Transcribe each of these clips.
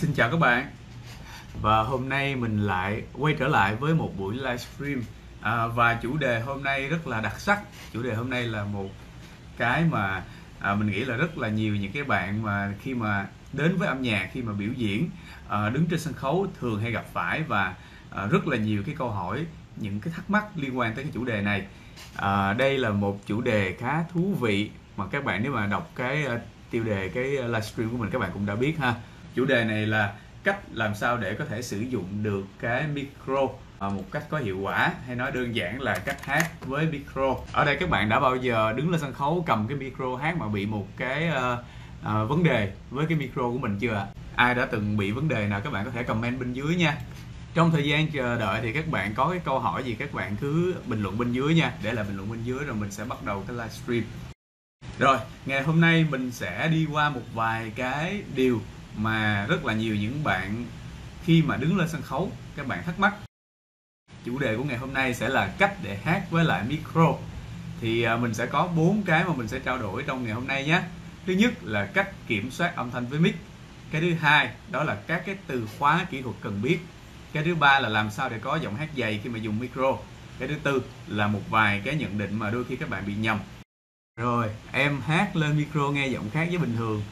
Xin chào các bạn. Và hôm nay mình lại quay trở lại với một buổi livestream và chủ đề hôm nay rất là đặc sắc. Chủ đề hôm nay là một cái mà mình nghĩ là rất là nhiều những cái bạn mà khi mà đến với âm nhạc, khi mà biểu diễn, đứng trên sân khấu thường hay gặp phải, và rất là nhiều cái câu hỏi, những cái thắc mắc liên quan tới cái chủ đề này. Đây là một chủ đề khá thú vị mà các bạn nếu mà đọc cái tiêu đề cái livestream của mình các bạn cũng đã biết ha. Chủ đề này là cách làm sao để có thể sử dụng được cái micro một cách có hiệu quả, hay nói đơn giản là cách hát với micro. Ở đây các bạn đã bao giờ đứng lên sân khấu cầm cái micro hát mà bị một cái vấn đề với cái micro của mình chưa ạ? Ai đã từng bị vấn đề nào các bạn có thể comment bên dưới nha. Trong thời gian chờ đợi thì các bạn có cái câu hỏi gì các bạn cứ bình luận bên dưới nha, để lại bình luận bên dưới rồi mình sẽ bắt đầu cái livestream. Rồi, ngày hôm nay mình sẽ đi qua một vài cái điều mà rất là nhiều những bạn khi mà đứng lên sân khấu các bạn thắc mắc. Chủ đề của ngày hôm nay sẽ là cách để hát với lại micro. Thì mình sẽ có 4 cái mà mình sẽ trao đổi trong ngày hôm nay nhé. Thứ nhất là cách kiểm soát âm thanh với mic. Cái thứ hai đó là các cái từ khóa kỹ thuật cần biết. Cái thứ ba là làm sao để có giọng hát dày khi mà dùng micro. Cái thứ tư là một vài cái nhận định mà đôi khi các bạn bị nhầm. Rồi, em hát lên micro nghe giọng khác với bình thường.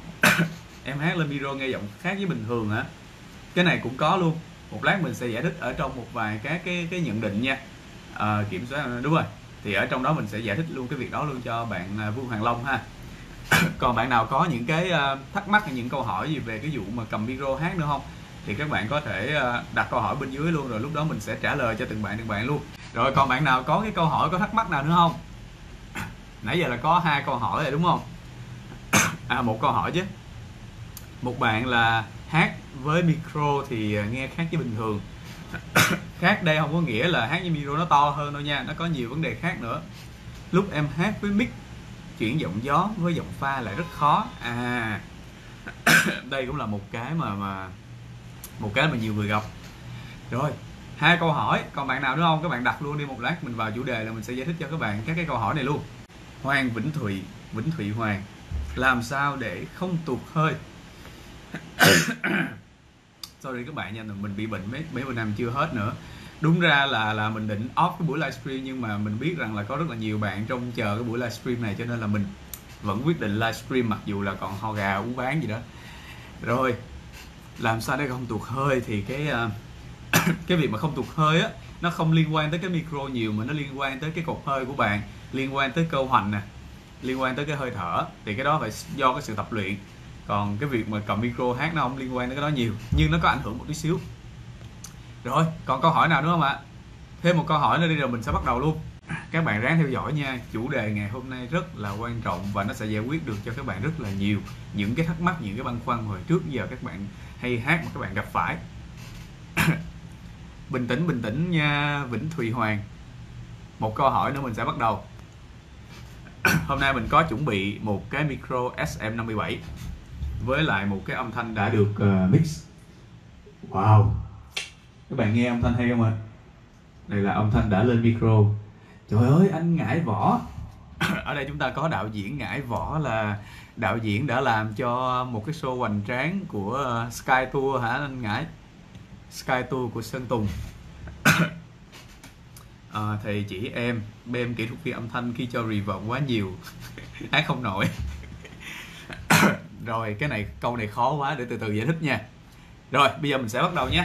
Em hát lên micro nghe giọng khác với bình thường hả? Cái này cũng có luôn. Một lát mình sẽ giải thích ở trong một vài cái nhận định nha. Kiểm soát đúng rồi. Thì ở trong đó mình sẽ giải thích luôn cái việc đó luôn cho bạn Vương Hoàng Long ha. Còn bạn nào có những cái thắc mắc hay những câu hỏi gì về cái vụ mà cầm micro hát nữa không? Thì các bạn có thể đặt câu hỏi bên dưới luôn, rồi lúc đó mình sẽ trả lời cho từng bạn luôn. Rồi còn bạn nào có cái câu hỏi, có thắc mắc nào nữa không? Nãy giờ là có 2 câu hỏi rồi đúng không? Một câu hỏi chứ. Một bạn là hát với micro thì nghe khác với bình thường. Khác đây không có nghĩa là hát với micro nó to hơn đâu nha, nó có nhiều vấn đề khác nữa. Lúc em hát với mic, chuyển giọng gió với giọng pha lại rất khó. Đây cũng là một cái mà nhiều người gặp. Rồi, 2 câu hỏi, còn bạn nào nữa không? Các bạn đặt luôn đi, một lát mình vào chủ đề là mình sẽ giải thích cho các bạn các cái câu hỏi này luôn. Hoàng Vĩnh Thụy Hoàng, làm sao để không tụt hơi? Sorry các bạn nha, mình bị bệnh mấy bữa năm chưa hết nữa. Đúng ra là mình định off cái buổi livestream, nhưng mà mình biết rằng là có rất là nhiều bạn trông chờ cái buổi livestream này, cho nên là mình vẫn quyết định livestream mặc dù là còn ho gà uống ván gì đó. Rồi, làm sao để không tụt hơi thì cái việc mà không tụt hơi á, nó không liên quan tới cái micro nhiều, mà nó liên quan tới cái cột hơi của bạn, liên quan tới cơ hoành nè, liên quan tới cái hơi thở. Thì cái đó phải do cái sự tập luyện. Còn cái việc mà cầm micro hát nó không liên quan tới cái đó nhiều, nhưng nó có ảnh hưởng một tí xíu. Rồi, còn câu hỏi nào nữa không ạ? Thêm một câu hỏi nữa đi rồi mình sẽ bắt đầu luôn. Các bạn ráng theo dõi nha. Chủ đề ngày hôm nay rất là quan trọng và nó sẽ giải quyết được cho các bạn rất là nhiều những cái thắc mắc, những cái băn khoăn hồi trước giờ các bạn hay hát mà các bạn gặp phải. Bình tĩnh nha Vĩnh Thụy Hoàng. Một câu hỏi nữa mình sẽ bắt đầu. Hôm nay mình có chuẩn bị một cái micro SM57 với lại một cái âm thanh đã được mix. Wow, các bạn nghe âm thanh hay không ạ? Đây là âm thanh đã lên micro. Trời ơi, anh Ngải Võ. Ở đây chúng ta có đạo diễn Ngải Võ, là đạo diễn đã làm cho một cái show hoành tráng của Sky Tour hả anh Ngải? Sky Tour của Sơn Tùng. Thầy chỉ em kỹ thuật viên âm thanh khi cho reverb quá nhiều hát không nổi. Rồi, câu này khó quá, để từ từ giải thích nha. Rồi, bây giờ mình sẽ bắt đầu nhé.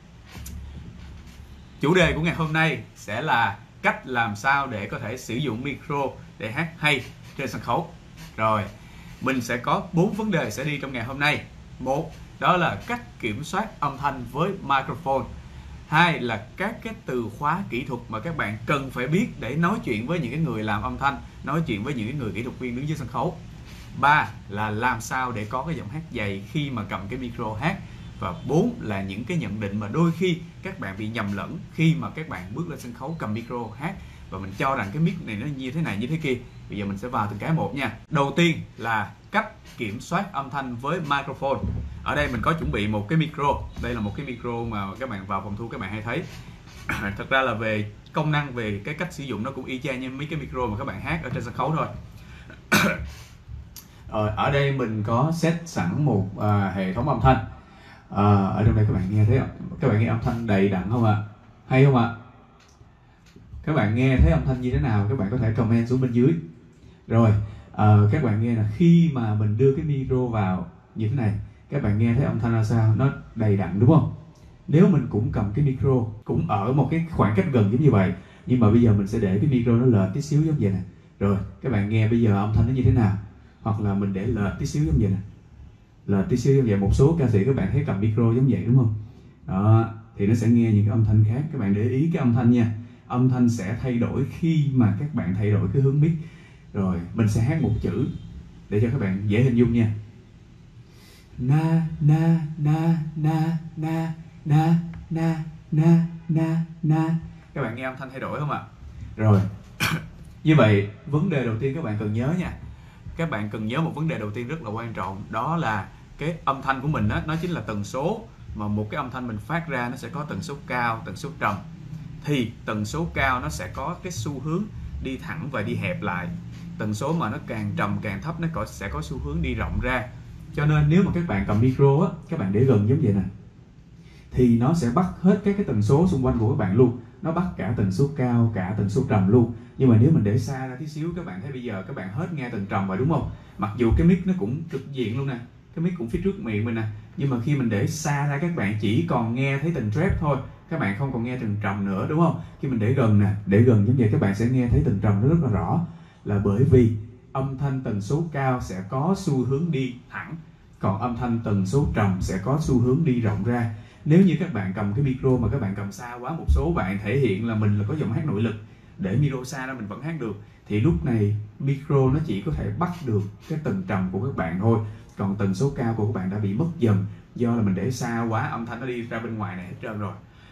Chủ đề của ngày hôm nay sẽ là cách làm sao để có thể sử dụng micro để hát hay trên sân khấu. Rồi, mình sẽ có 4 vấn đề sẽ đi trong ngày hôm nay. Một, đó là cách kiểm soát âm thanh với microphone. 2 là các cái từ khóa kỹ thuật mà các bạn cần phải biết để nói chuyện với những cái người làm âm thanh, nói chuyện với những cái người kỹ thuật viên đứng dưới sân khấu. 3 là làm sao để có cái giọng hát dày khi mà cầm cái micro hát. Và 4 là những cái nhận định mà đôi khi các bạn bị nhầm lẫn khi mà các bạn bước lên sân khấu cầm micro hát, và mình cho rằng cái mic này nó như thế này như thế kia. Bây giờ mình sẽ vào từng cái một nha. Đầu tiên là cách kiểm soát âm thanh với microphone. Ở đây mình có chuẩn bị một cái micro. Đây là một cái micro mà các bạn vào phòng thu các bạn hay thấy. Thật ra là về công năng, về cái cách sử dụng nó cũng y chang như mấy cái micro mà các bạn hát ở trên sân khấu thôi. Ở đây mình có set sẵn một hệ thống âm thanh. Ở trong đây các bạn nghe thấy, các bạn nghe âm thanh đầy đặn không ạ? Hay không ạ? Các bạn nghe thấy âm thanh như thế nào? Các bạn có thể comment xuống bên dưới. Rồi, các bạn nghe là khi mà mình đưa cái micro vào như thế này, các bạn nghe thấy âm thanh ra sao? Nó đầy đặn đúng không? Nếu mình cũng cầm cái micro cũng ở một cái khoảng cách gần giống như vậy, nhưng mà bây giờ mình sẽ để cái micro nó lệch tí xíu giống vậy nè. Rồi, các bạn nghe bây giờ âm thanh nó như thế nào? Hoặc là mình để lệch tí xíu giống vậy nè. Lệch tí xíu giống vậy. Một số ca sĩ các bạn thấy cầm micro giống vậy đúng không? Đó, thì nó sẽ nghe những cái âm thanh khác. Các bạn để ý cái âm thanh nha. Âm thanh sẽ thay đổi khi mà các bạn thay đổi cái hướng mic. Rồi, mình sẽ hát một chữ để cho các bạn dễ hình dung nha. Na na na na na na na na na na. Các bạn nghe âm thanh thay đổi không ạ? Rồi. Như vậy, vấn đề đầu tiên các bạn cần nhớ nha. Các bạn cần nhớ một vấn đề đầu tiên rất là quan trọng, đó là cái âm thanh của mình đó, nó chính là tần số. Mà một cái âm thanh mình phát ra nó sẽ có tần số cao, tần số trầm. Thì tần số cao nó sẽ có cái xu hướng đi thẳng và đi hẹp lại. Tần số mà nó càng trầm càng thấp nó sẽ có xu hướng đi rộng ra. Cho nên nếu mà các bạn cầm micro á, các bạn để gần giống vậy nè, thì nó sẽ bắt hết các cái tần số xung quanh của các bạn luôn. Nó bắt cả tần số cao, cả tần số trầm luôn. Nhưng mà nếu mình để xa ra tí xíu, các bạn thấy bây giờ các bạn hết nghe tầng trầm rồi đúng không? Mặc dù cái mic nó cũng trực diện luôn nè, cái mic cũng phía trước miệng mình nè, nhưng mà khi mình để xa ra các bạn chỉ còn nghe thấy tầng trap thôi, các bạn không còn nghe tầng trầm nữa đúng không? Khi mình để gần nè, để gần giống vậy các bạn sẽ nghe thấy tầng trầm nó rất là rõ, là bởi vì âm thanh tần số cao sẽ có xu hướng đi thẳng, còn âm thanh tần số trầm sẽ có xu hướng đi rộng ra. Nếu như các bạn cầm cái micro mà các bạn cầm xa quá, một số bạn thể hiện là mình là có giọng hát nội lực, để micro xa ra mình vẫn hát được, thì lúc này micro nó chỉ có thể bắt được cái tầng trầm của các bạn thôi, còn tần số cao của các bạn đã bị mất dần do là mình để xa quá, âm thanh nó đi ra bên ngoài này hết trơn rồi.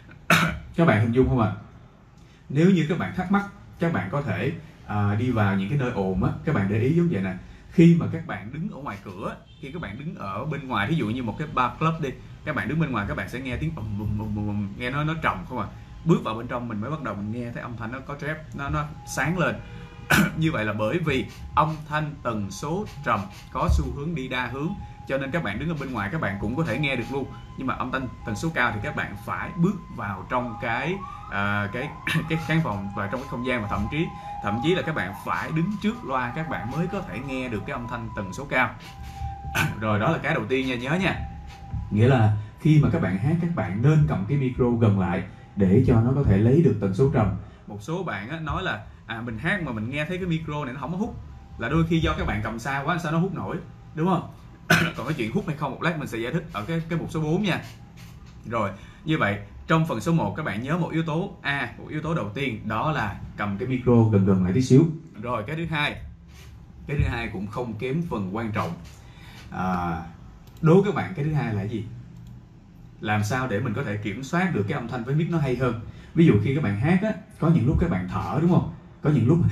Các bạn hình dung không ạ? Nếu như các bạn thắc mắc, các bạn có thể đi vào những cái nơi ồn á, các bạn để ý giống vậy nè. Khi mà các bạn đứng ở ngoài cửa, khi các bạn đứng ở bên ngoài, ví dụ như một cái bar club đi, các bạn đứng bên ngoài các bạn sẽ nghe tiếng nghe nó trầm không à. Bước vào bên trong mình mới bắt đầu mình nghe thấy âm thanh nó có trap, nó sáng lên. Như vậy là bởi vì âm thanh tần số trầm có xu hướng đi đa hướng, cho nên các bạn đứng ở bên ngoài các bạn cũng có thể nghe được luôn. Nhưng mà âm thanh tần số cao thì các bạn phải bước vào trong cái khán phòng và trong cái không gian, và thậm chí là các bạn phải đứng trước loa các bạn mới có thể nghe được cái âm thanh tần số cao. Rồi, đó là cái đầu tiên nha, nhớ nha. Nghĩa là khi mà các bạn hát, các bạn nên cầm cái micro gần lại để cho nó có thể lấy được tần số trầm. Một số bạn á, nói là mình hát mà mình nghe thấy cái micro này nó không có hút, là đôi khi do các bạn cầm xa quá sao nó hút nổi, đúng không? Còn cái chuyện hút hay không một lát mình sẽ giải thích ở cái mục số 4 nha. Rồi, như vậy trong phần số 1 các bạn nhớ một yếu tố một yếu tố đầu tiên, đó là cầm cái micro gần lại tí xíu. Rồi, cái thứ hai cũng không kém phần quan trọng. Đố các bạn cái thứ hai là gì? Làm sao để mình có thể kiểm soát được cái âm thanh với mic nó hay hơn? Ví dụ khi các bạn hát á, có những lúc các bạn thở đúng không? Có những lúc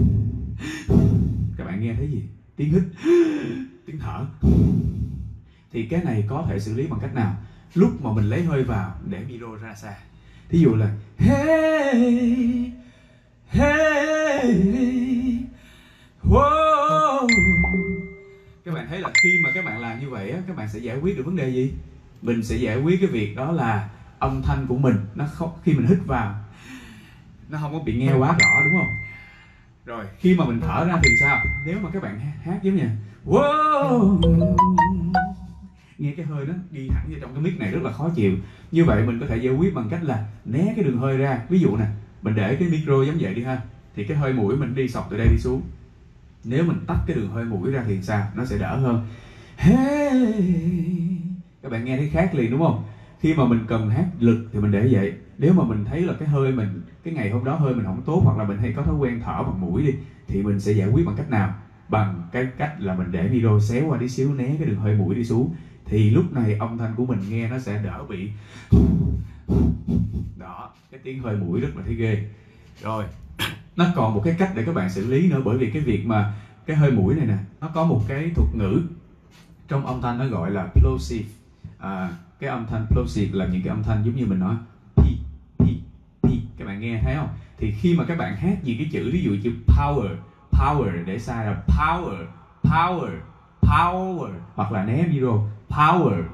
các bạn nghe thấy gì? Tiếng hít, tiếng thở. Thì cái này có thể xử lý bằng cách nào? Lúc mà mình lấy hơi vào để micro ra xa. Thí dụ là hey, hey, wow. Các bạn thấy là khi mà các bạn làm như vậy á, các bạn sẽ giải quyết được vấn đề gì? Mình sẽ giải quyết cái việc đó là âm thanh của mình nó không, khi mình hít vào nó không có bị nghe quá rõ đúng không? Rồi, khi mà mình thở ra thì sao? Nếu mà các bạn hát giống như wow, nghe cái hơi nó đi thẳng vào trong cái mic này rất là khó chịu. Như vậy mình có thể giải quyết bằng cách là né cái đường hơi ra. Ví dụ nè, mình để cái micro giống vậy đi ha, thì cái hơi mũi mình đi sọc từ đây đi xuống. Nếu mình tắt cái đường hơi mũi ra thì sao? Nó sẽ đỡ hơn. Hey. Các bạn nghe thấy khác liền đúng không? Khi mà mình cần hát lực thì mình để vậy. Nếu mà mình thấy là cái hơi mình, cái ngày hôm đó hơi mình không tốt, hoặc là mình hay có thói quen thở bằng mũi đi, thì mình sẽ giải quyết bằng cách nào? Bằng cái cách là mình để micro xéo qua tí xíu, né cái đường hơi mũi đi xuống. Thì lúc này âm thanh của mình nghe nó sẽ đỡ bị đó, cái tiếng hơi mũi rất là thấy ghê. Rồi, nó còn một cái cách để các bạn xử lý nữa, bởi vì cái việc mà cái hơi mũi này nè, nó có một cái thuật ngữ trong âm thanh nó gọi là plosive. Cái âm thanh plosive là những cái âm thanh giống như mình nói p, các bạn nghe thấy không? Thì khi mà các bạn hát gì cái chữ, ví dụ chữ power để sai là power, hoặc là né micro,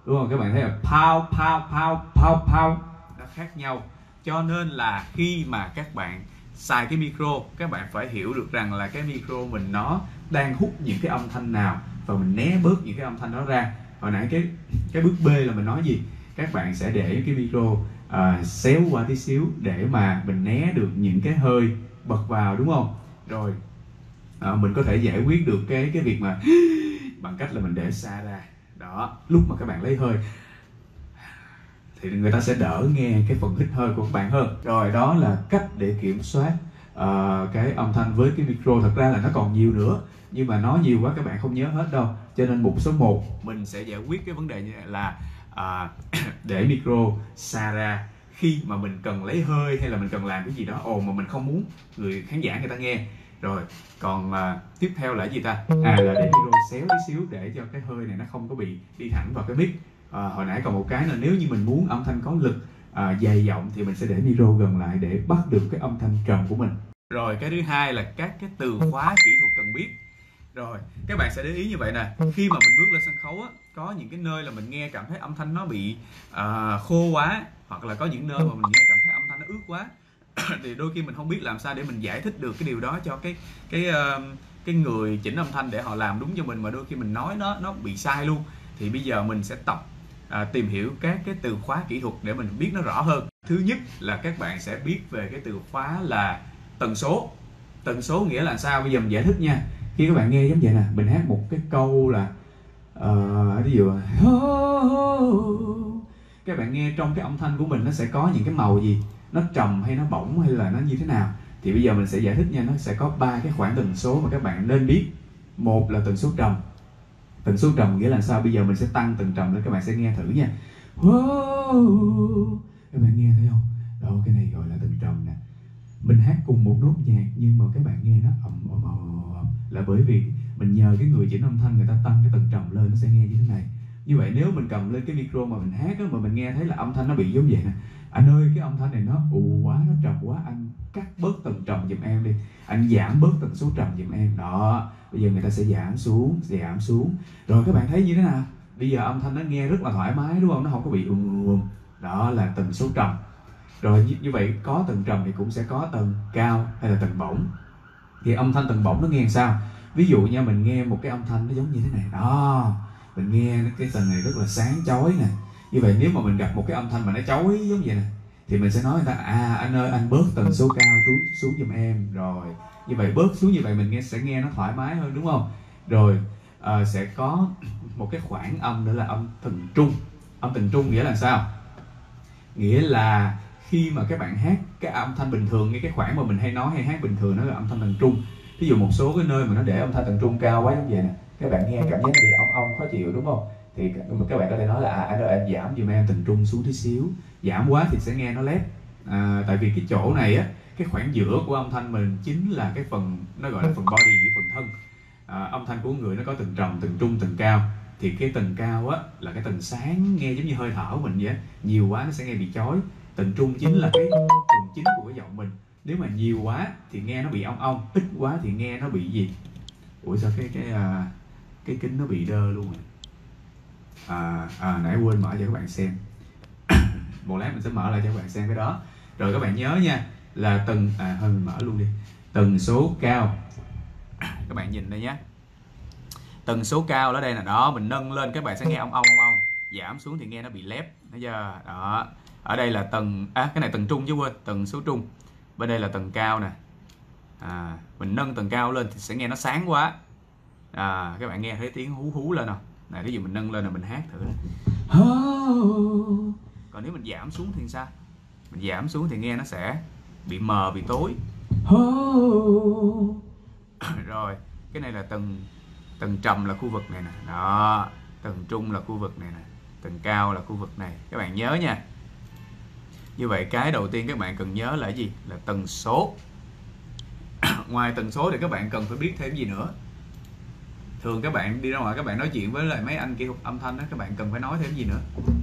đúng không? Các bạn thấy là pow pow pow pow pow, nó khác nhau. Cho nên là khi mà các bạn xài cái micro, các bạn phải hiểu được rằng là cái micro mình nó đang hút những cái âm thanh nào và mình né bớt những cái âm thanh đó ra. Hồi nãy cái bước B là mình nói gì? Các bạn sẽ để cái micro xéo qua tí xíu để mà mình né được những cái hơi bật vào, đúng không? Rồi mình có thể giải quyết được cái việc mà bằng cách là mình để xa ra. Đó, lúc mà các bạn lấy hơi thì người ta sẽ đỡ nghe cái phần hít hơi của các bạn hơn. Rồi, đó là cách để kiểm soát cái âm thanh với cái micro. Thật ra là nó còn nhiều nữa, nhưng mà nói nhiều quá các bạn không nhớ hết đâu. Cho nên mục số 1 mình sẽ giải quyết cái vấn đề như này là để micro xa ra khi mà mình cần lấy hơi hay là mình cần làm cái gì đó ồn mà mình không muốn người khán giả người ta nghe. Rồi, còn tiếp theo là cái gì ta? Là để micro xéo tí xíu để cho cái hơi này nó không có bị đi thẳng vào cái mic. Hồi nãy còn một cái là nếu như mình muốn âm thanh có lực, dày giọng thì mình sẽ để micro gần lại để bắt được cái âm thanh trầm của mình. Rồi, cái thứ hai là các cái từ khóa kỹ thuật cần biết. Rồi, các bạn sẽ để ý như vậy nè, khi mà mình bước lên sân khấu á, có những cái nơi là mình nghe cảm thấy âm thanh nó bị khô quá, hoặc là có những nơi mà mình nghe cảm thấy âm thanh nó ướt quá thì đôi khi mình không biết làm sao để mình giải thích được cái điều đó cho cái người chỉnh âm thanh để họ làm đúng cho mình, mà đôi khi mình nói nó bị sai luôn. Thì bây giờ mình sẽ tìm hiểu các cái từ khóa kỹ thuật để mình biết nó rõ hơn. Thứ nhất là các bạn sẽ biết về cái từ khóa là tần số. Tần số nghĩa là sao? Bây giờ mình giải thích nha. Khi các bạn nghe giống vậy nè, mình hát một cái câu là ví dụ các bạn nghe trong cái âm thanh của mình nó sẽ có những cái màu gì, nó trầm hay nó bổng hay là nó như thế nào. Thì bây giờ mình sẽ giải thích nha. Nó sẽ có 3 cái khoảng tần số mà các bạn nên biết. Một là tần số trầm. Tần số trầm nghĩa là sao? Bây giờ mình sẽ tăng tần trầm lên, các bạn sẽ nghe thử nha. Các bạn nghe thấy không? Đó, cái này gọi là tần trầm nè. Mình hát cùng một nốt nhạc nhưng mà các bạn nghe nó ầm là bởi vì mình nhờ cái người chỉnh âm thanh người ta tăng cái tần trầm lên, nó sẽ nghe như thế này. Như vậy nếu mình cầm lên cái micro mà mình hát á, mà mình nghe thấy là âm thanh nó bị giống vậy nè, anh ơi cái âm thanh này nó quá, nó trầm quá, anh cắt bớt tần trầm giùm em đi, anh giảm bớt tần số trầm giùm em. Đó, bây giờ người ta sẽ giảm xuống. Rồi các bạn thấy như thế nào? Bây giờ âm thanh nó nghe rất là thoải mái, đúng không? Nó không có bị đó là tần số trầm. Rồi như vậy có tầng trầm thì cũng sẽ có tầng cao hay là tầng bổng. Thì âm thanh tầng bổng nó nghe làm sao? Ví dụ nha, mình nghe một cái âm thanh nó giống như thế này. Đó, mình nghe cái tầng này rất là sáng chói nè. Như vậy nếu mà mình gặp một cái âm thanh mà nó chói giống vậy nè, thì mình sẽ nói người ta anh ơi anh bớt tần số cao xuống giùm em. Rồi như vậy bớt xuống, như vậy mình sẽ nghe nó thoải mái hơn, đúng không? Rồi sẽ có một cái khoảng âm nữa là âm tầng trung. Âm tầng trung nghĩa là sao? Nghĩa là khi mà các bạn hát cái âm thanh bình thường, cái khoảng mà mình hay nói hay hát bình thường nó là âm thanh tầng trung. Ví dụ một số cái nơi mà nó để âm thanh tầng trung cao quá giống vậy nè, các bạn nghe cảm giác nó bị ong khó chịu, đúng không? Thì các bạn có thể nói là anh ơi anh giảm giùm em tầng trung xuống tí xíu. Giảm quá thì sẽ nghe nó lép. Tại vì cái chỗ này á, cái khoảng giữa của âm thanh mình chính là cái phần nó gọi là phần body, cái phần thân. Âm thanh của người nó có tầng trầm, tầng trung, tầng cao. Thì cái tầng cao á là cái tầng sáng, nghe giống như hơi thở của mình vậy á. Nhiều quá nó sẽ nghe bị chói. Tầng trung chính là cái phần chính của cái giọng mình. Nếu mà nhiều quá thì nghe nó bị ong, ít quá thì nghe nó bị gì? Ủa sao cái kính nó bị đơ luôn rồi. Nãy quên mở cho các bạn xem. Một lát mình sẽ mở lại cho các bạn xem cái đó. Rồi các bạn nhớ nha, là thôi mình mở luôn đi. Tần số cao. Các bạn nhìn đây nhé. Tần số cao ở đây là đó, mình nâng lên các bạn sẽ nghe ong. Giảm xuống thì nghe nó bị lép. Thấy chưa? Đó. Ở đây là cái này tầng trung chứ quên, tần số trung. Bên đây là tầng cao nè. Mình nâng tầng cao lên thì sẽ nghe nó sáng quá. Các bạn nghe thấy tiếng hú lên không? Này, ví dụ mình nâng lên là mình hát thử. Còn nếu mình giảm xuống thì sao? Mình giảm xuống thì nghe nó sẽ bị mờ, bị tối. Rồi, cái này là tầng trầm là khu vực này nè. Đó, tầng trung là khu vực này nè. Tầng cao là khu vực này. Các bạn nhớ nha. Như vậy cái đầu tiên các bạn cần nhớ là gì? Là tần số. Ngoài tần số thì các bạn cần phải biết thêm gì nữa? Thường các bạn đi ra ngoài các bạn nói chuyện với lại mấy anh kỹ thuật âm thanh đó, các bạn cần phải nói thêm gì nữa?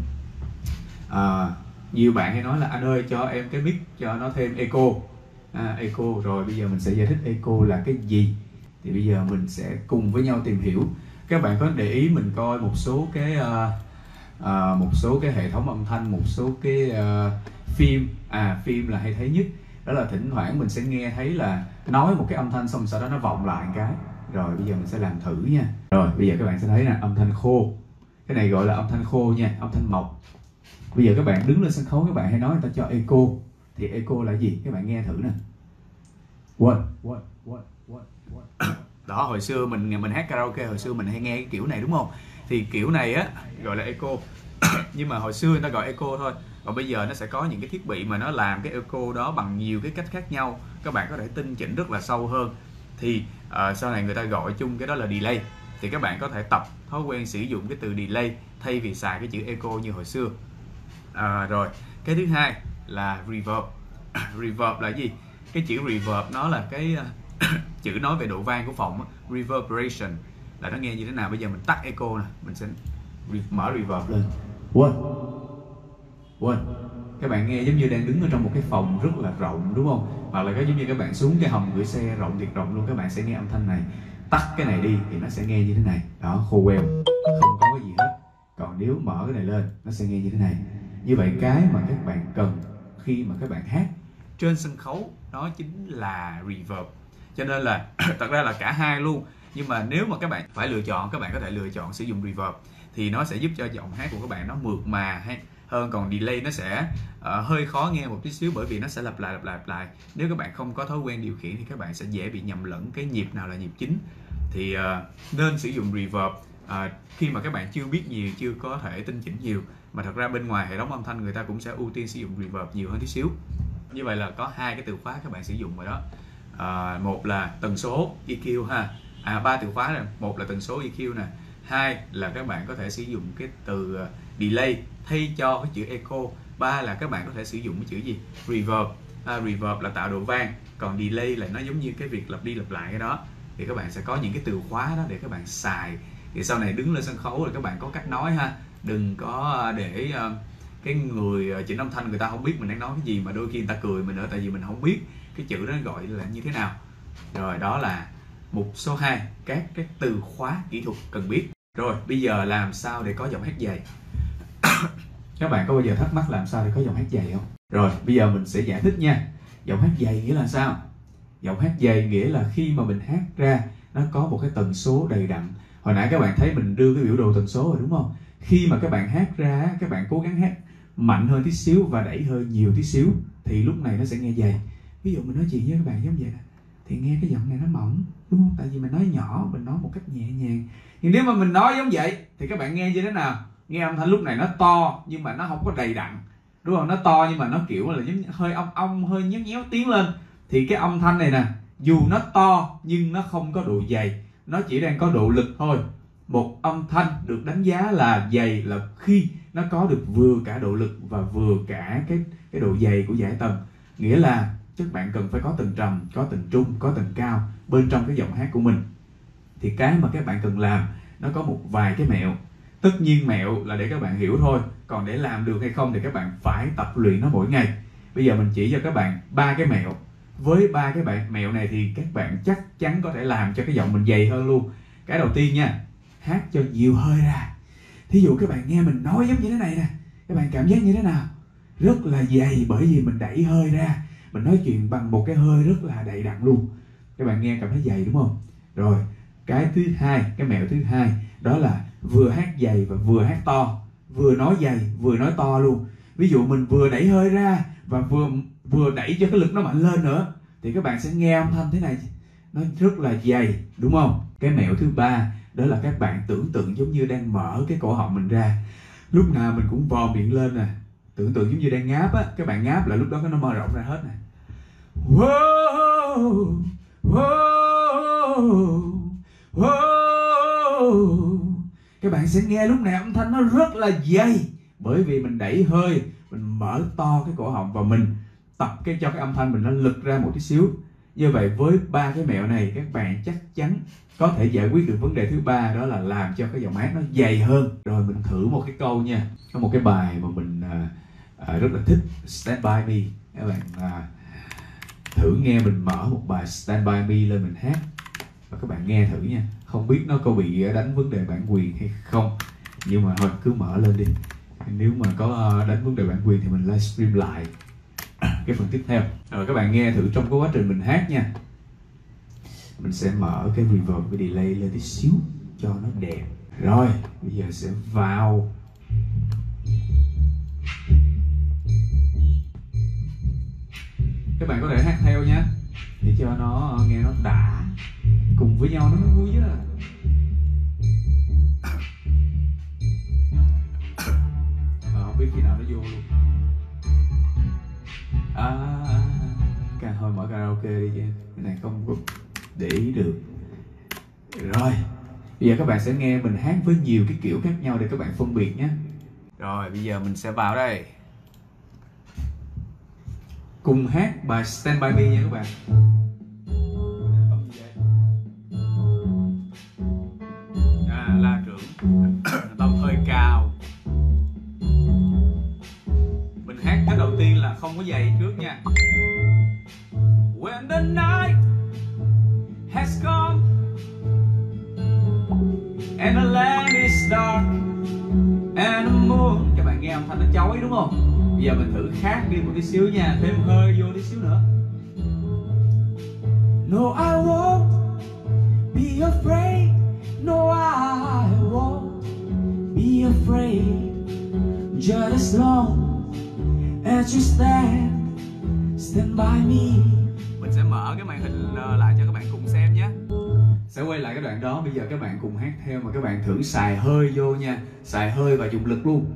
Nhiều bạn hay nói là anh ơi cho em cái mic cho nó thêm echo. Echo. Rồi bây giờ mình sẽ giải thích echo là cái gì. Thì bây giờ mình sẽ cùng với nhau tìm hiểu. Các bạn có để ý mình coi một số cái một số cái hệ thống âm thanh, một số cái phim. Phim là hay thấy nhất, đó là thỉnh thoảng mình sẽ nghe thấy là nói một cái âm thanh xong sau đó nó vọng lại một cái. Rồi bây giờ mình sẽ làm thử nha. Rồi bây giờ các bạn sẽ thấy nè, âm thanh khô, cái này gọi là âm thanh khô nha, âm thanh mộc. Bây giờ các bạn đứng lên sân khấu, các bạn hay nói người ta cho echo, thì echo là gì? Các bạn nghe thử nè. What. Đó, hồi xưa mình hát karaoke, hồi xưa mình hay nghe cái kiểu này đúng không? Thì kiểu này á gọi là echo. Nhưng mà hồi xưa người ta gọi echo thôi. Còn bây giờ nó sẽ có những cái thiết bị mà nó làm cái echo đó bằng nhiều cái cách khác nhau. Các bạn có thể tinh chỉnh rất là sâu hơn. Thì sau này người ta gọi chung cái đó là delay. Thì các bạn có thể tập thói quen sử dụng cái từ delay thay vì xài cái chữ echo như hồi xưa. Rồi, cái thứ hai là reverb. Reverb là gì? Cái chữ reverb nó là cái chữ nói về độ vang của phòng. Reverberation là nó nghe như thế nào. Bây giờ mình tắt echo nè, mình sẽ mở reverb lên. What? Các bạn nghe giống như đang đứng ở trong một cái phòng rất là rộng đúng không? Hoặc là giống như các bạn xuống cái hầm gửi xe rộng thiệt rộng luôn, các bạn sẽ nghe âm thanh này. Tắt cái này đi thì nó sẽ nghe như thế này. Đó, khô queo, không có cái gì hết. Còn nếu mở cái này lên, nó sẽ nghe như thế này. Như vậy cái mà các bạn cần khi mà các bạn hát trên sân khấu đó chính là reverb. Cho nên là thật ra là cả hai luôn. Nhưng mà nếu mà các bạn phải lựa chọn, các bạn có thể lựa chọn sử dụng reverb thì nó sẽ giúp cho giọng hát của các bạn nó mượt mà hơn. Còn delay nó sẽ hơi khó nghe một tí xíu, bởi vì nó sẽ lặp lại. Nếu các bạn không có thói quen điều khiển thì các bạn sẽ dễ bị nhầm lẫn cái nhịp nào là nhịp chính. Thì nên sử dụng reverb khi mà các bạn chưa biết nhiều, chưa có thể tinh chỉnh nhiều. Mà thật ra bên ngoài hệ thống âm thanh người ta cũng sẽ ưu tiên sử dụng reverb nhiều hơn tí xíu. Như vậy là có hai cái từ khóa các bạn sử dụng rồi đó. Một là tần số EQ ha. Ba từ khóa này. Một là tần số EQ nè. Hai là các bạn có thể sử dụng cái từ delay thay cho cái chữ echo. Ba là các bạn có thể sử dụng cái chữ gì? Reverb. Reverb là tạo độ vang, còn delay là nó giống như cái việc lặp đi lặp lại cái đó. Thì các bạn sẽ có những cái từ khóa đó để các bạn xài. Thì sau này đứng lên sân khấu rồi các bạn có cách nói ha. Đừng có để cái người chỉnh âm thanh người ta không biết mình đang nói cái gì, mà đôi khi người ta cười mình nữa, tại vì mình không biết cái chữ đó gọi là như thế nào. Rồi, đó là mục số 2, các cái từ khóa kỹ thuật cần biết. Rồi, bây giờ làm sao để có giọng hát dày? Các bạn có bao giờ thắc mắc làm sao để có giọng hát dày không? Rồi, bây giờ mình sẽ giải thích nha. Giọng hát dày nghĩa là sao? Giọng hát dày nghĩa là khi mà mình hát ra nó có một cái tần số đầy đặn. Hồi nãy các bạn thấy mình đưa cái biểu đồ tần số rồi đúng không? Khi mà các bạn hát ra, các bạn cố gắng hát mạnh hơn tí xíu và đẩy hơi nhiều tí xíu thì lúc này nó sẽ nghe dày. Ví dụ mình nói chuyện với các bạn giống vậy nè, thì nghe cái giọng này nó mỏng đúng không? Tại vì mình nói nhỏ, mình nói một cách nhẹ nhàng. Nhưng nếu mà mình nói giống vậy thì các bạn nghe như thế nào? Nghe âm thanh lúc này nó to nhưng mà nó không có đầy đặn, đúng không? Nó to nhưng mà nó kiểu là giống hơi ong hơi nhéo nhéo tiếng lên. Thì cái âm thanh này nè, dù nó to nhưng nó không có độ dày, nó chỉ đang có độ lực thôi. Một âm thanh được đánh giá là dày là khi nó có được vừa cả độ lực và vừa cả cái độ dày của dải tầng. Nghĩa là các bạn cần phải có tầng trầm, có tầng trung, có tầng cao bên trong cái giọng hát của mình. Thì cái mà các bạn cần làm nó có một vài cái mẹo. Tất nhiên mẹo là để các bạn hiểu thôi, còn để làm được hay không thì các bạn phải tập luyện nó mỗi ngày. Bây giờ mình chỉ cho các bạn 3 cái mẹo. Với 3 cái mẹo này thì các bạn chắc chắn có thể làm cho cái giọng mình dày hơn luôn. Cái đầu tiên nha, hát cho nhiều hơi ra. Thí dụ các bạn nghe mình nói giống như thế này nè, các bạn cảm giác như thế nào? Rất là dày, bởi vì mình đẩy hơi ra. Mình nói chuyện bằng một cái hơi rất là đầy đặn luôn. Các bạn nghe cảm thấy dày đúng không? Rồi, cái thứ hai, cái mẹo thứ hai đó là vừa hát dày và vừa hát to. Vừa nói dày, vừa nói to luôn. Ví dụ mình vừa đẩy hơi ra và vừa đẩy cho cái lực nó mạnh lên nữa, thì các bạn sẽ nghe âm thanh thế này, nó rất là dày, đúng không? Cái mẹo thứ ba đó là các bạn tưởng tượng giống như đang mở cái cổ họng mình ra. Lúc nào mình cũng vò miệng lên nè. Tưởng tượng giống như đang ngáp á, các bạn ngáp là lúc đó nó mở rộng ra hết nè. Wow, wow, wow. Các bạn sẽ nghe lúc này âm thanh nó rất là dày, bởi vì mình đẩy hơi, mình mở to cái cổ họng và mình tập cho cái âm thanh mình nó lực ra một tí xíu. Như vậy với 3 cái mẹo này các bạn chắc chắn có thể giải quyết được vấn đề thứ ba, đó là làm cho cái giọng hát nó dày hơn. Rồi mình thử một cái câu nha. Có một cái bài mà mình rất là thích, Stand By Me. Các bạn thử nghe mình mở một bài Stand By Me lên mình hát và các bạn nghe thử nha. Không biết nó có bị đánh vấn đề bản quyền hay không. Nhưng mà thôi cứ mở lên đi, nếu mà có đánh vấn đề bản quyền thì mình livestream lại cái phần tiếp theo. Rồi các bạn nghe thử trong cái quá trình mình hát nha. Mình sẽ mở cái reverb, cái delay lên tí xíu cho nó đẹp. Rồi bây giờ sẽ vào. Các bạn có thể hát theo nha, để cho nó nghe nó đã, cùng với nhau nó mới vui chứ. Không biết khi nào nó vô luôn. Thôi mở karaoke đi chứ, cái này không có để ý được. Rồi bây giờ các bạn sẽ nghe mình hát với nhiều cái kiểu khác nhau để các bạn phân biệt nhé. Rồi bây giờ mình sẽ vào đây, cùng hát bài Stand By Me nha các bạn. La trưởng tông hơi cao. Mình hát cái đầu tiên là không có giày trước nha. When the night has come and the land is dark and the moon. Các bạn nghe âm thanh nó chói đúng không? Bây giờ mình thử khác đi một tí xíu nha, thêm hơi vô tí xíu nữa. No, I won't be afraid. No, I won't be afraid. Just as long as you stand by me. Mình sẽ mở cái màn hình lại cho các bạn cùng xem nhé. Sẽ quay lại cái đoạn đó, bây giờ các bạn cùng hát theo mà các bạn thử xài hơi vô nha. Xài hơi và dùng lực luôn.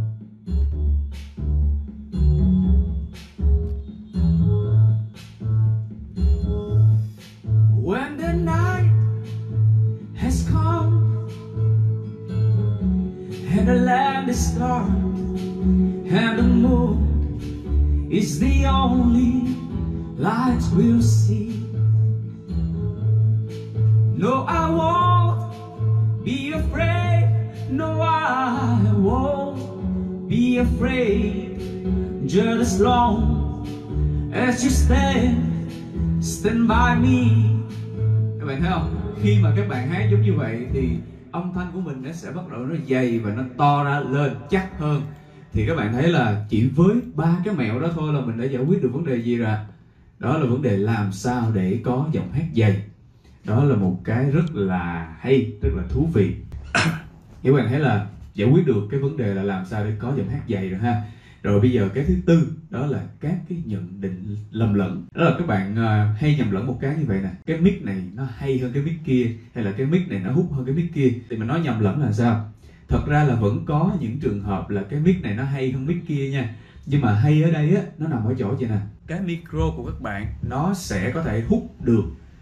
When the night has come and the land is dark and the moon is the only light we'll see. No, I won't be afraid. No, I won't be afraid. Just as long as you stand by me. Các bạn thấy không? Khi mà các bạn hát giống như vậy thì âm thanh của mình nó sẽ bắt đầu nó dày và nó to ra lên, chắc hơn. Thì các bạn thấy là chỉ với 3 cái mẹo đó thôi là mình đã giải quyết được vấn đề gì rồi. Đó là vấn đề làm sao để có giọng hát dày. Đó là một cái rất là hay, rất là thú vị. Các bạn thấy là giải quyết được cái vấn đề là làm sao để có giọng hát dày rồi ha. Rồi bây giờ cái thứ tư đó là các cái nhận định lầm lẫn. Đó là các bạn hay nhầm lẫn một cái như vậy nè. Cái mic này nó hay hơn cái mic kia, hay là cái mic này nó hút hơn cái mic kia. Thì mình nói nhầm lẫn là sao? Thật ra là vẫn có những trường hợp là cái mic này nó hay hơn mic kia nha. Nhưng mà hay ở đây á, nó nằm ở chỗ vậy nè. Cái micro của các bạn nó sẽ có thể hút được,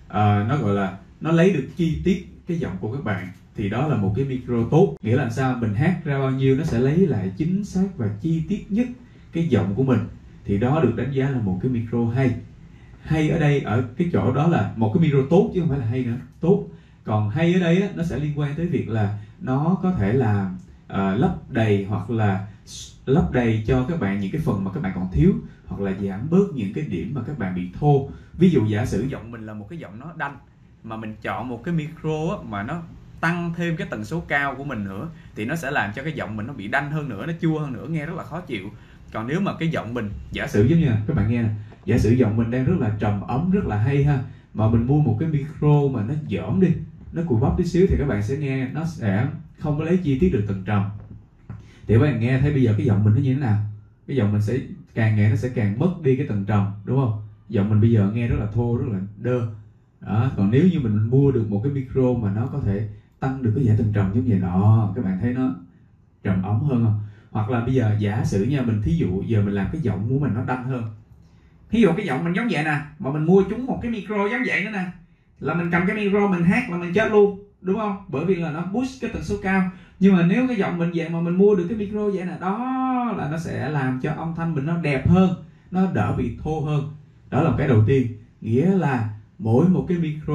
nó gọi là nó lấy được chi tiết cái giọng của các bạn. Thì đó là một cái micro tốt. Nghĩa là sao? Mình hát ra bao nhiêu nó sẽ lấy lại chính xác và chi tiết nhất cái giọng của mình. Thì đó được đánh giá là một cái micro hay. Hay ở đây, ở cái chỗ đó là một cái micro tốt chứ không phải là hay nữa, tốt. Còn hay ở đây á, nó sẽ liên quan tới việc là nó có thể là lấp đầy hoặc là lấp đầy cho các bạn những cái phần mà các bạn còn thiếu, hoặc là giảm bớt những cái điểm mà các bạn bị thô. Ví dụ giả sử giọng mình là một cái giọng nó đanh, mà mình chọn một cái micro á, mà nó tăng thêm cái tần số cao của mình nữa, thì nó sẽ làm cho cái giọng mình nó bị đanh hơn nữa, nó chua hơn nữa, nghe rất là khó chịu. Còn nếu mà cái giọng mình, giả sử giống như là các bạn nghe nè, giả sử giọng mình đang rất là trầm ấm, rất là hay ha, mà mình mua một cái micro mà nó dởm đi, nó cùi bắp tí xíu, thì các bạn sẽ nghe nó sẽ không có lấy chi tiết được tầng trầm. Thì các bạn nghe thấy bây giờ cái giọng mình nó như thế nào? Cái giọng mình sẽ càng nghe nó sẽ càng mất đi cái tầng trầm, đúng không? Giọng mình bây giờ nghe rất là thô, rất là đơ. Đó. Còn nếu như mình mua được một cái micro mà nó có thể tăng được cái giải tầng trầm giống vậy đó, các bạn thấy nó trầm ấm hơn không? Hoặc là bây giờ giả sử nha, mình thí dụ giờ mình làm cái giọng của mình nó đanh hơn. Thí dụ cái giọng mình giống vậy nè, mà mình mua trúng một cái micro giống vậy nữa nè, là mình cầm cái micro mình hát là mình chết luôn, đúng không? Bởi vì là nó boost cái tần số cao. Nhưng mà nếu cái giọng mình vậy mà mình mua được cái micro vậy nè, đó là nó sẽ làm cho âm thanh mình nó đẹp hơn, nó đỡ bị thô hơn. Đó là cái đầu tiên. Nghĩa là mỗi một cái micro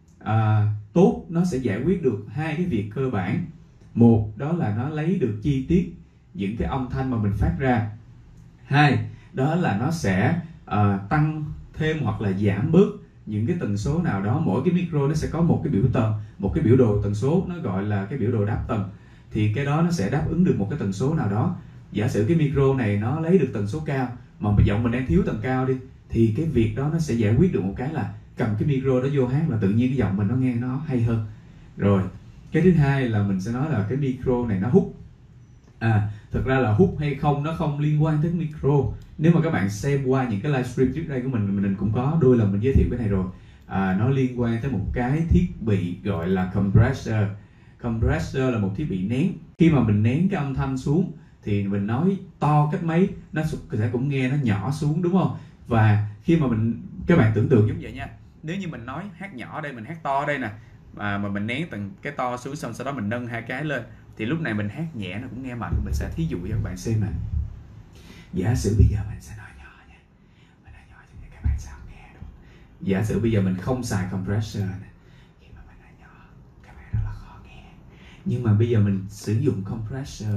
tốt nó sẽ giải quyết được hai cái việc cơ bản. Một, đó là nó lấy được chi tiết những cái âm thanh mà mình phát ra. Hai, đó là nó sẽ tăng thêm hoặc là giảm bớt những cái tần số nào đó. Mỗi cái micro nó sẽ có một cái biểu tần, một cái biểu đồ tần số, nó gọi là cái biểu đồ đáp tần. thì cái đó nó sẽ đáp ứng được một cái tần số nào đó. Giả sử cái micro này nó lấy được tần số cao mà giọng mình đang thiếu tần cao đi, thì cái việc đó nó sẽ giải quyết được một cái là cầm cái micro đó vô hát là tự nhiên cái giọng mình nó nghe nó hay hơn. Rồi cái thứ hai là mình sẽ nói là cái micro này nó hút. Thực ra là hút hay không nó không liên quan tới micro. Nếu mà các bạn xem qua những cái livestream trước đây của mình cũng có đôi lần mình giới thiệu cái này rồi. Nó liên quan tới một cái thiết bị gọi là compressor. Compressor là một thiết bị nén. Khi mà mình nén cái âm thanh xuống thì mình nói to cách mấy nó sẽ cũng nghe nó nhỏ xuống, đúng không? Và khi mà các bạn tưởng tượng giống vậy nha, nếu như mình nói hát nhỏ đây, mình hát to đây nè, mà mình nén từng cái to xuống, xong sau đó mình nâng hai cái lên, thì lúc này mình hát nhẹ nó cũng nghe mạnh. Mình sẽ thí dụ cho các bạn xem nè. Giả sử bây giờ mình sẽ nói nhỏ nha, mình nói nhỏ cho các bạn sao nghe được. Giả sử bây giờ mình không xài compressor nè, khi mà mình nói nhỏ các bạn rất là khó nghe. Nhưng mà bây giờ mình sử dụng compressor,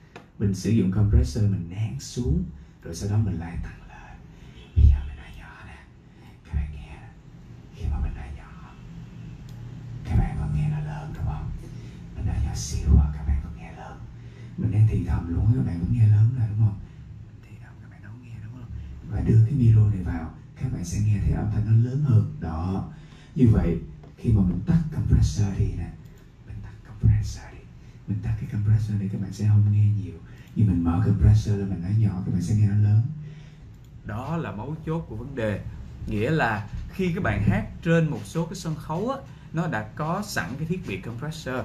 mình nén xuống, rồi sau đó mình lại tăng lên. Bây giờ mình nói nhỏ nè, các bạn nghe, khi mà mình nói nhỏ các bạn có nghe nó lớn đúng không? Mình nói nhỏ xíu các bạn có nghe lớn. Mình đang thì thầm luôn các bạn có nghe lớn rồi đúng không? Thì thầm các bạn không nghe đúng không? Và đưa cái micro này vào, các bạn sẽ nghe thấy âm thanh nó lớn hơn. Đó. Như vậy khi mà mình tắt compressor đi nè, mình tắt cái compressor đi, các bạn sẽ không nghe nhiều. Nhưng mình mở compressor lên, mình nói nhỏ, các bạn sẽ nghe nó lớn. Đó là mấu chốt của vấn đề. Nghĩa là khi các bạn hát trên một số cái sân khấu á, nó đã có sẵn cái thiết bị compressor,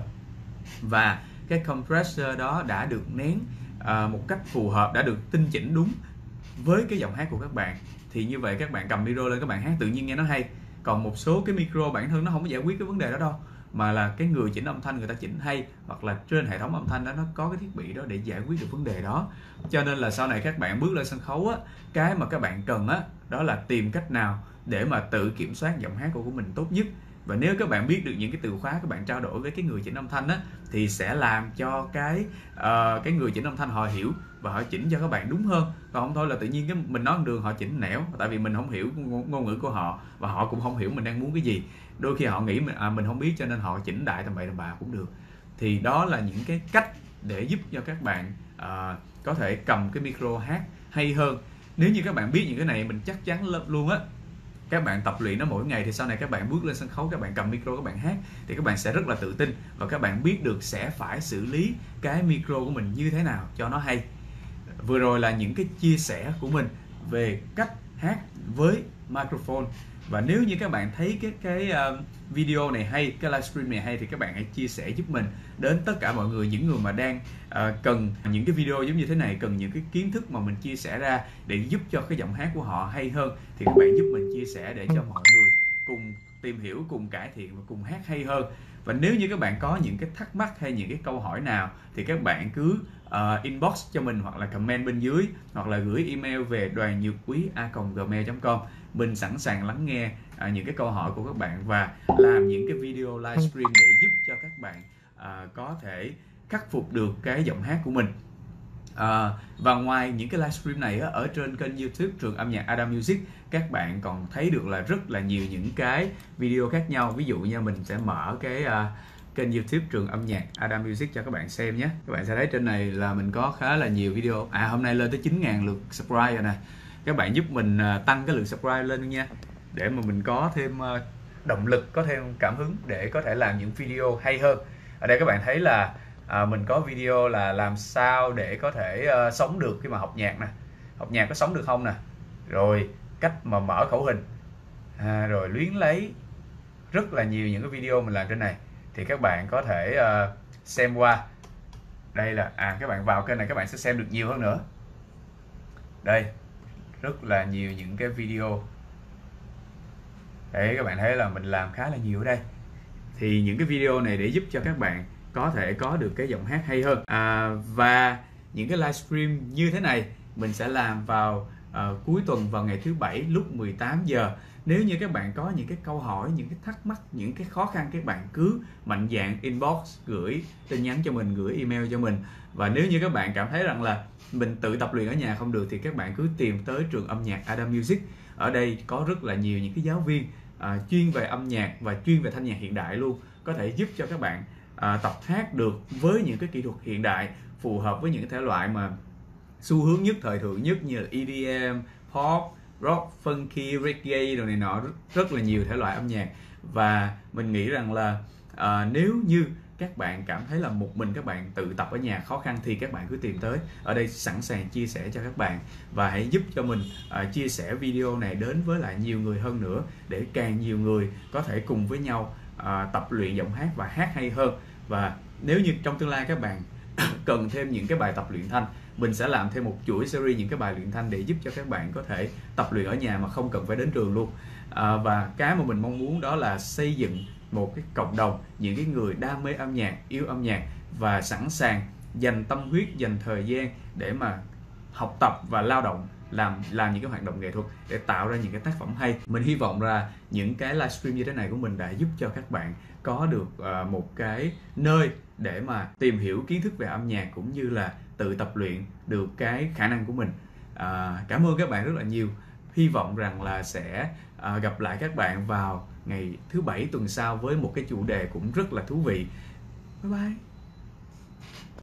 và cái compressor đó đã được nén một cách phù hợp, đã được tinh chỉnh đúng với cái giọng hát của các bạn. Thì như vậy các bạn cầm micro lên, các bạn hát tự nhiên nghe nó hay. Còn một số cái micro bản thân nó không có giải quyết cái vấn đề đó đâu, mà là cái người chỉnh âm thanh người ta chỉnh hay, hoặc là trên hệ thống âm thanh đó nó có cái thiết bị đó để giải quyết được vấn đề đó. Cho nên là sau này các bạn bước lên sân khấu á, cái mà các bạn cần á, đó là tìm cách nào để mà tự kiểm soát giọng hát của mình tốt nhất. Và nếu các bạn biết được những cái từ khóa, các bạn trao đổi với cái người chỉnh âm thanh á, thì sẽ làm cho cái người chỉnh âm thanh họ hiểu và họ chỉnh cho các bạn đúng hơn. Còn không thôi là tự nhiên cái mình nói một đường họ chỉnh nẻo, tại vì mình không hiểu ngôn ngữ của họ và họ cũng không hiểu mình đang muốn cái gì. Đôi khi họ nghĩ mình không biết cho nên họ chỉnh đại tầm bậy tầm bạ cũng được. Thì đó là những cái cách để giúp cho các bạn có thể cầm cái micro hát hay hơn. Nếu như các bạn biết những cái này, mình chắc chắn luôn á, các bạn tập luyện nó mỗi ngày thì sau này các bạn bước lên sân khấu, các bạn cầm micro các bạn hát thì các bạn sẽ rất là tự tin, và các bạn biết được sẽ phải xử lý cái micro của mình như thế nào cho nó hay. Vừa rồi là những cái chia sẻ của mình về cách hát với microphone. Và nếu như các bạn thấy cái video này hay, cái livestream này hay, thì các bạn hãy chia sẻ giúp mình đến tất cả mọi người, những người mà đang cần những cái video giống như thế này, cần những cái kiến thức mà mình chia sẻ ra để giúp cho cái giọng hát của họ hay hơn, thì các bạn giúp mình chia sẻ để cho mọi người cùng tìm hiểu, cùng cải thiện và cùng hát hay hơn. Và nếu như các bạn có những cái thắc mắc hay những cái câu hỏi nào thì các bạn cứ inbox cho mình, hoặc là comment bên dưới, hoặc là gửi email về đoànhược.quý@gmail.com. Mình sẵn sàng lắng nghe những cái câu hỏi của các bạn và làm những cái video livestream để giúp cho các bạn có thể khắc phục được cái giọng hát của mình. Và ngoài những cái livestream này ở trên kênh YouTube Trường Âm nhạc Adam Music, các bạn còn thấy được là rất là nhiều những cái video khác nhau. Ví dụ như mình sẽ mở cái kênh YouTube Trường Âm nhạc Adam Music cho các bạn xem nhé. Các bạn sẽ thấy trên này là mình có khá là nhiều video. Hôm nay lên tới 9.000 lượt subscribe rồi nè. Các bạn giúp mình tăng cái lượt subscribe lên nha, để mà mình có thêm động lực, có thêm cảm hứng để có thể làm những video hay hơn. Ở đây các bạn thấy là mình có video là làm sao để có thể sống được khi mà học nhạc nè, học nhạc có sống được không nè, rồi cách mà mở khẩu hình, rồi luyến lấy, rất là nhiều những cái video mình làm trên này, thì các bạn có thể xem qua. Đây là các bạn vào kênh này các bạn sẽ xem được nhiều hơn nữa. Đây, rất là nhiều những cái video. Đấy, các bạn thấy là mình làm khá là nhiều ở đây. Thì những cái video này để giúp cho các bạn có thể có được cái giọng hát hay hơn. Và những cái livestream như thế này mình sẽ làm vào cuối tuần, vào ngày thứ Bảy lúc 18 giờ. Nếu như các bạn có những cái câu hỏi, những cái thắc mắc, những cái khó khăn, các bạn cứ mạnh dạn inbox, gửi tin nhắn cho mình, gửi email cho mình. Và nếu như các bạn cảm thấy rằng là mình tự tập luyện ở nhà không được thì các bạn cứ tìm tới Trường Âm nhạc Adam Music. Ở đây có rất là nhiều những cái giáo viên chuyên về âm nhạc và chuyên về thanh nhạc hiện đại luôn, có thể giúp cho các bạn tập hát được với những cái kỹ thuật hiện đại, phù hợp với những thể loại mà xu hướng nhất, thời thượng nhất như là EDM, pop, rock, funky, reggae rồi này nọ, rất là nhiều thể loại âm nhạc. Và mình nghĩ rằng là nếu như các bạn cảm thấy là một mình các bạn tự tập ở nhà khó khăn thì các bạn cứ tìm tới. Ở đây sẵn sàng chia sẻ cho các bạn, và hãy giúp cho mình chia sẻ video này đến với lại nhiều người hơn nữa, để càng nhiều người có thể cùng với nhau tập luyện giọng hát và hát hay hơn. Và nếu như trong tương lai các bạn cần thêm những cái bài tập luyện thanh, mình sẽ làm thêm một chuỗi series những cái bài luyện thanh để giúp cho các bạn có thể tập luyện ở nhà mà không cần phải đến trường luôn. Và cái mà mình mong muốn đó là xây dựng một cái cộng đồng những cái người đam mê âm nhạc, yêu âm nhạc và sẵn sàng dành tâm huyết, dành thời gian để mà học tập và lao động, làm những cái hoạt động nghệ thuật để tạo ra những cái tác phẩm hay. Mình hy vọng là những cái livestream như thế này của mình đã giúp cho các bạn có được một cái nơi để mà tìm hiểu kiến thức về âm nhạc, cũng như là tự tập luyện được cái khả năng của mình. Cảm ơn các bạn rất là nhiều. Hy vọng rằng là sẽ gặp lại các bạn vào ngày thứ Bảy tuần sau với một cái chủ đề cũng rất là thú vị. Bye bye.